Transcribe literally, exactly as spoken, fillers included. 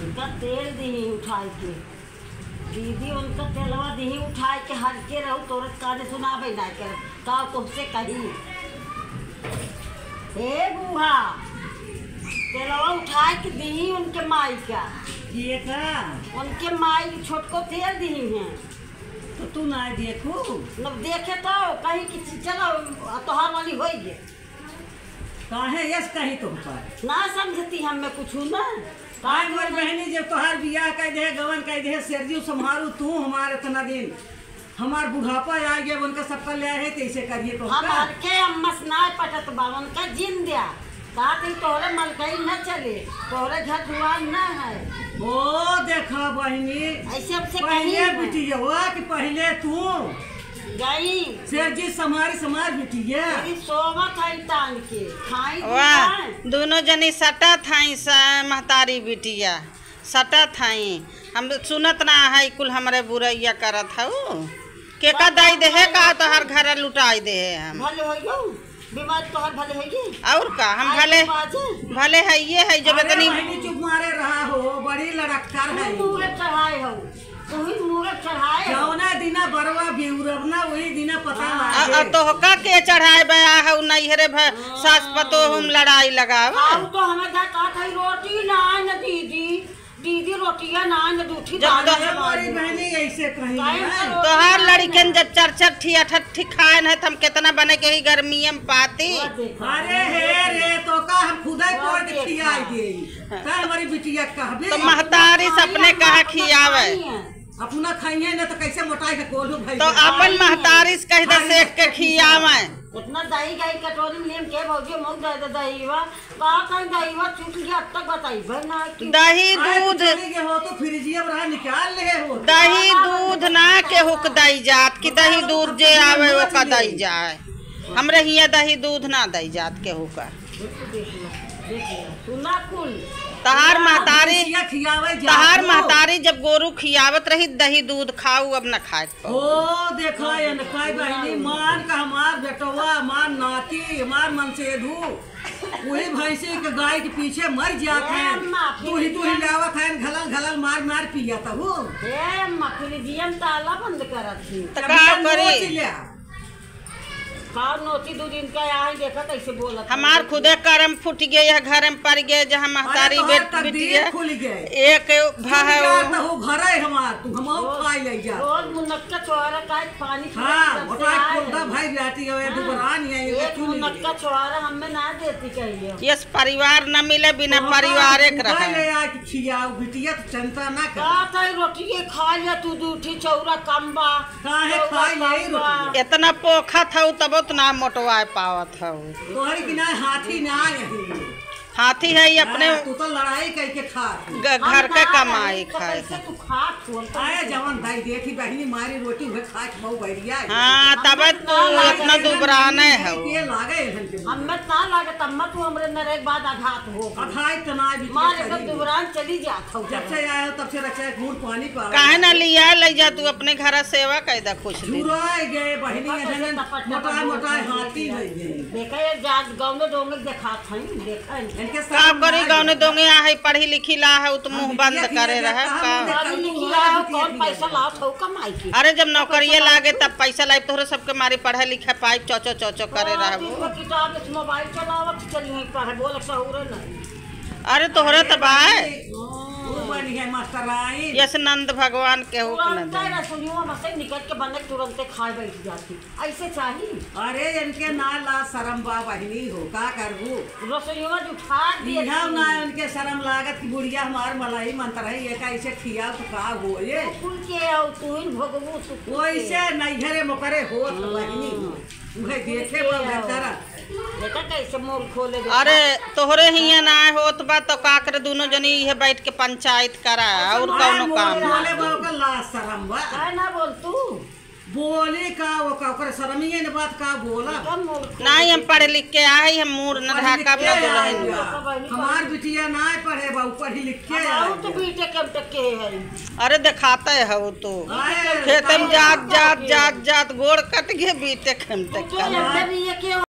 उनका तेल दी उठाई के दीदी उनका तेलवा दी उठाई के हर के रहू तोरत काने सुनावे ना कर का तुमसे कही हे बूढ़ा तेलवा उठाई के दी उनके माई का ये का उनके माई छोटको तेल दी है तो तू ना देखू न देखे तो कहीं कि चलो तोहार वाली हो गए काहे यस कही तुम पर ना समझती हमें कुछ ना काय मोर बहनी जब तोहार बियाह कह दे गवन कह दे सरजी संभारू तू हमारे इतना दिन हमार बुढ़ापा आ गया उनका सबका ले है कैसे करिए तो हमार के अम्मस ना पटत बा उनका जिन दिया साथ ही तोरे मलकई न चले तोरे घर दुआर न है ओ देखा बहनी ऐसे अब से पहले बिटिया हुआ कि पहले तू गई सरजी समारी समार बिटिया सोवत है तान के खाई वाह दोनों जनी सटा थाई सा महतारी बिटिया सटा थाई हम सुनत ना है कुल हमारे बुरैया करत हूँ के का दाई दे है का तो हर घर लुटाई दे है हम भले हो गयो बीमार तो हर भले है और का हम भले भले है ये है जब इतनी चुप मारे रहा हो बड़ी लड़ककर है मुंह चढ़ाए हो तुही मुंह चढ़ाए जौना दिना बरवा बेउरबना वही दिना पता लागे आ तो का के चढ़ाए बया है नहीं रे सास पतो हम लड़ाई लगाव अब तो हमें जा का थई रोटी ना न दीदी दीदी रोटियां ना न दूठी जब तो हमारी बहनी ऐसे कही तो हर लड़कन जब चरचर ठिया ठठी खाए न हम कितना बने के ही गर्मी में पाती अरे हे रे तो का हम खुदा कोट खियाई दे का हमारी बिटिया कहबे तो महतारी सपने कहा खियावे अपना खाइए ना तो कैसे मोटाई के कोलू भाई तो अपन महतारी से कह दे सेक के खियावे इतना दही गई कटोरी में लेम के भौजी मुंह दे दे दहीवा का कहीं दहीवा छूट गया अब तक बताई ना कि दही दूध के हो तो फ्रिजिया में निकाल ले हो दही दूध ना के हुक दई जात कि दही दूध जे आवे वो का दई जाए हमरे हिया दही दूध ना दई जात के हुका सुना कुल तहार महतारी खियावे तहार महतारी जब गोरू खियावत रही दही दूध खाऊ अब न खाए ओ देखा ये न काय बहनी मान का हमार बेटवा मान नाती हमार मन से धू वही भैंसे के गाय के पीछे मर जात है तू ही तू ही लावत है घलल घलल मार मार पिया तब ए मखली जियम ताला बंद करत थी त का करी हाँ नोती दो दिन का यहाँ देखा कैसे बोला हमार खुदे करम फुट गए या घर में पड़ गए जहाँ महतारी बेट बिटिया खुल गए एक भाई हो घर है हमार तू हम खाई ले जा रोज मुनक्का छोरा का पानी हां मोटा खुदा भाई जाती है दुबरान है एक मुनक्का छोरा हमें ना देती कहिए यस परिवार न मिले बिना परिवार एक रहे ले आ कि खियाओ बिटिया तो चिंता ना कर का तई रोटी के खा ले तू दूठी चौरा कम्बा काहे खाई यही रोटी इतना पोखा था तब उतना मोटवाए पावत है तोहरी कि ना हाथी ना यही हाथी है अपने तू तो लड़ाई करके खा घर के कमाई खाए तू खा आए जवान दाई देखी बहनी मारी रोटी हुए खा के बहु बढ़िया हां तब तू इतना दुबराने है ये लागे हमें ना लागे तब तू हमरे नरे बाद आघात हो अखाई तना भी मार के दुबरान चली जात हो जब से आया तब से रखे खून पानी पा काहे ना लिया ले जा तू अपने घर सेवा कैदा कुछ दिन जुराए गए बहनी जन मोटा मोटा हाथी हो गए देखा ये जात गांव में डोंगे दिखात हई देखा का करी गाँव दोंगे है पढ़ी लिखी ला है तो मुंह बंद करे रहे कौन पैसा लात हो कमाई की अरे जब नौकरिये लागे तब पैसा लाए तोहरे सबके मारी पढ़े लिखे पाई चौचो चौचो करे रहे किताब मोबाइल चलावत चली पढ़े बोल सहूरे नहीं अरे तोहरे तब आए मास्टर यस नंद भगवान के तुरंत रसोइयों में से निकल के बने तुरंत खाए बैठ जाती ऐसे चाहिए अरे इनके ना ला शरम बा बहनी हो का करबू रसोइयों में उठा दिया ना उनके शरम लागत की बुढ़िया हमार मलाई मंत्र है ये का ऐसे खिया तो का हो ये कुल के आओ तू इन भगवू तू वैसे नैहरे मोकरे हो बहनी उहे देखे बा बेचारा देखा कैसे मोर खोले अरे तोहरे हिया ना होत बा तो का करे दोनों जनी ये बैठ के पंचायत करा और कौनो काम बोले बा का ला शरम बा है ना बोल तू बोले का वो का ओकर शर्मिए ने बात का बोला नहीं हम पढ़ लिख के आए हम मूर न ढाका न दुल्हन हमार बिटिया ना पढ़े बा पढ़ी लिख के आओ तो बीटे कब तक के है अरे दिखाते है वो तो खेत में जात जात जात जात गोड़ कट गए बीते खम तक